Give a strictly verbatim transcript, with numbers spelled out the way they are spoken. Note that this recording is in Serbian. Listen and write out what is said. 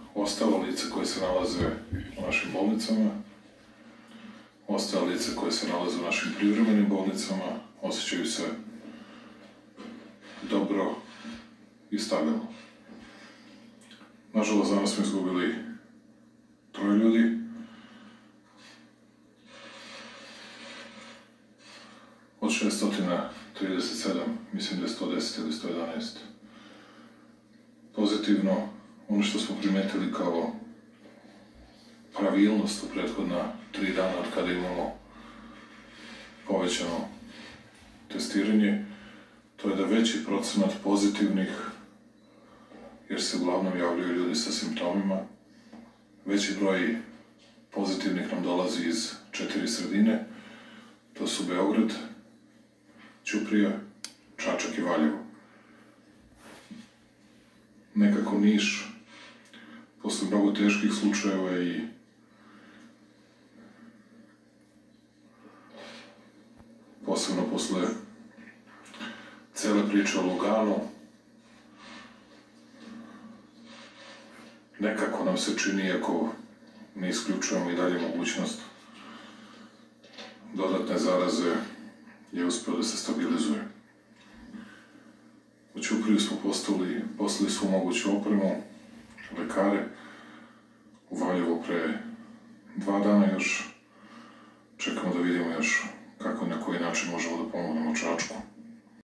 ostala lica koje se nalaze u našim bolnicama, ostala lica koje se nalaze u našim privremenim bolnicama, osjećaju se dobro i stabilno. Nažalost, danas smo izgubili troje ljudi. Od šeststo trideset sedam, mislim da je sto deset ili sto jedanaest. Pozitivno, ono što smo primetili kao pravilnost u prethodna tri dana od kada imamo povećano testiranje, to je da veći procenat pozitivnih, jer se uglavnom javljaju ljudi sa simptomima, veći broj pozitivnih nam dolazi iz četiri sredine, to su Beograd, Ćuprija, Čačak i Valjevo. Nekako Niš, posle mnogo teških slučajeva i posebno posle cele priče o Luganu, nekako nam se čini, ako ne isključujemo i dalje mogućnost dodatne zaraze, je uspeo da se stabilizuje. U Ćupriju smo poslali, poslali svu moguću opremu, lekare, u Valjevo pre dva dana još. Čekamo da vidimo još kako i na koji način možemo da pomognemo Čačku.